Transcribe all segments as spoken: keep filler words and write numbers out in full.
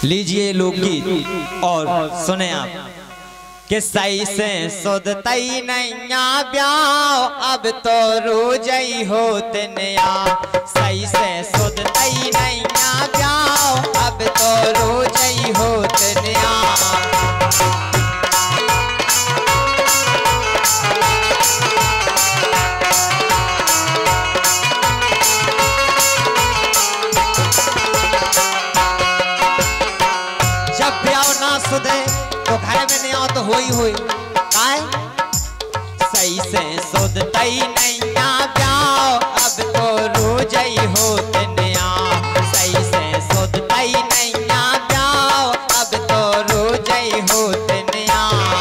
लीजिए लोकगीत और सुने आप कि सही से सुधतई नैया ब्याह अब तो रोजई होत नया। सही से सुधतई नैया ब्याह अब तो रोजई होत नया। जब ब्याह ना सुधे तो घर में नहीं आओ तो होई होई काय। सही से सुधतई नैया ब्याह अब तो रोजई होत नया। सही से सुधतई नैया ब्याह अब तो रोजई होत नया।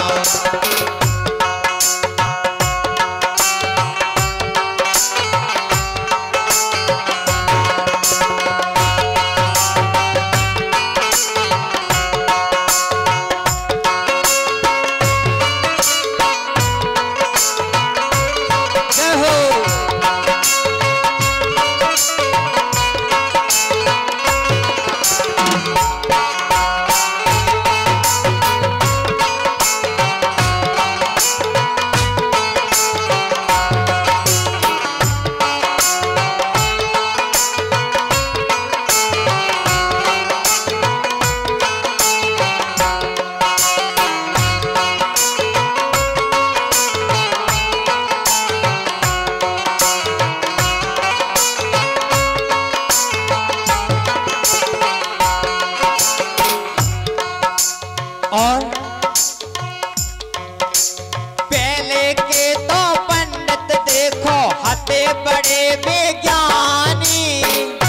और पहले के तो पंडित देखो हते बड़े विज्ञानी।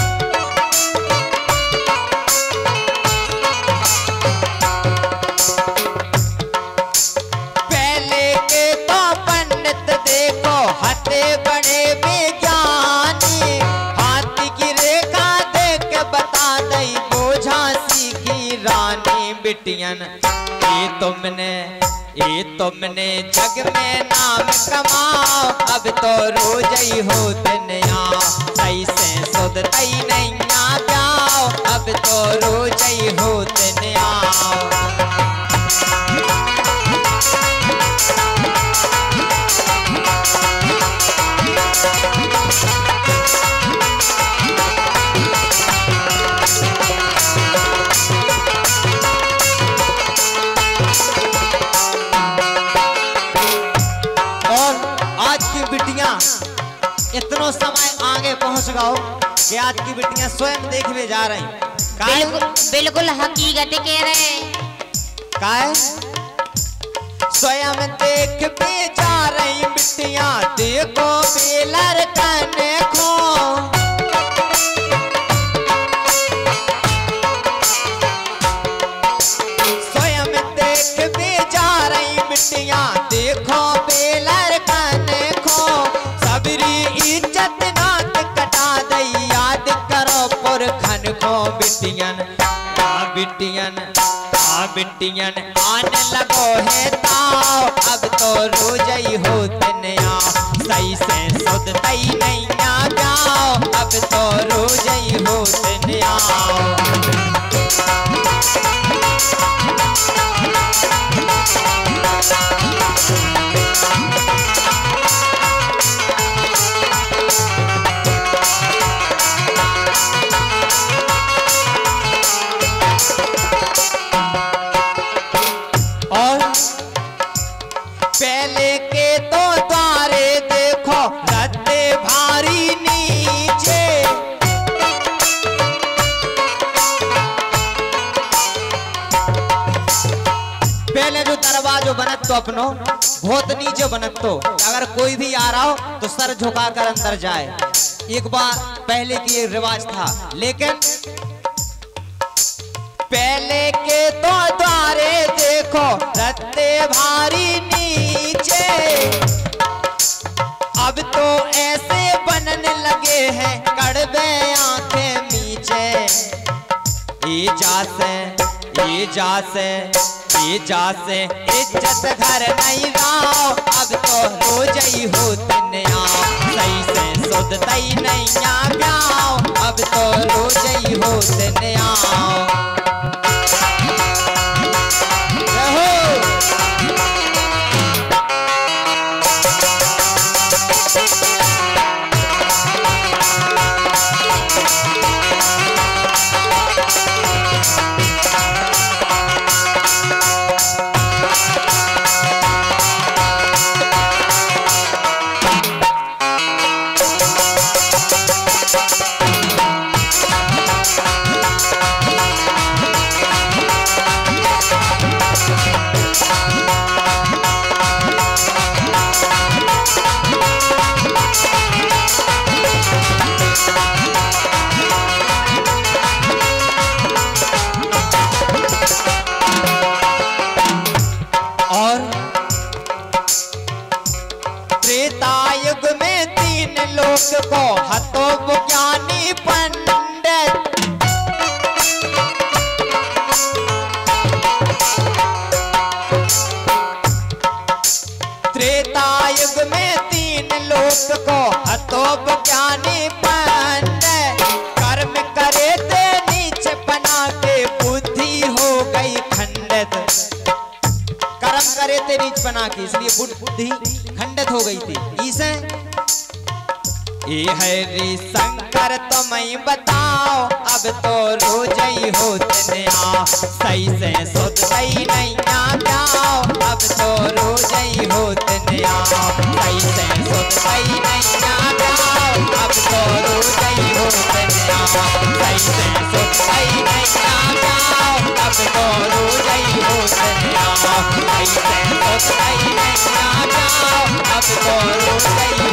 पहले के तो पंडित देखो हते बड़े विज्ञानी। हाथी की रेखा देख के बता दई वो झांसी की रानी। बिटियन ये तुमने ये तुमने जग में नाम कमाओ अब तो रोजई होत नया। सही से सुधतई नैया ब्याह अब तो रोजई होत नया। इतनो समय आगे पहुंच गओ कि आज की बिटियां स्वयं देखने जा रही। बिल्कुल, बिल्कुल हकीकत कह रहे काय स्वयं देख पे जा रही बिटियां। देखो बेलर कने को स्वयं देख पे जा रही बिटियां। देखो बेलर कने को सबरी इज्जत नाक कटा दई। याद करो पुरखन को बिटियन आ बिटियन आ बिटियन आन लगो है ताव अब तो रोजई होत नया। सही से सुधतई नैया ब्याह अब तो रोजई होत नया। और पहले के तो द्वारे देखो रद्दे भारी नीचे। पहले जो दरवाजो बनत तो अपनो बहुत नीचे बनत तो अगर कोई भी आ रहा हो तो सर झुका कर अंदर जाए। एक बार पहले की एक रिवाज था। लेकिन पहले के तो द्वारे देखो रत्ते भारी नीचे। अब तो ऐसे बनने लगे हैं कड़वे आंखें नीचे। ये जा से ये जा से ये जा से इज्जत घर नहीं रहो अब तो रोजई होत नया। सही से सुधतई नैया ब्याह अब तो रोजई होत नया। तीन लोक को हतो ज्ञानी पंडित। त्रेता युग में तीन लोक को हतो ज्ञानी पंडित। कर्म करे थे नीच बना के बुद्धि हो गई खंडित। कर्म करे थे नीच बना के इसलिए बुद्धि खंडित हो गई थी। इसे ये हरि शंकर तुम्हें बताओ अब तो रोज ही होते नया। सही से सुध सही नहीं जाओ अब तो रोज ही होते नया। सही से सुध सही नहीं जाओ अब तो रोज ही होते नया। सही से सुध सही नहीं जाओ अब तो रोज ही होते नया। सही से सुध सही नहीं जाओ अब तो रोज ही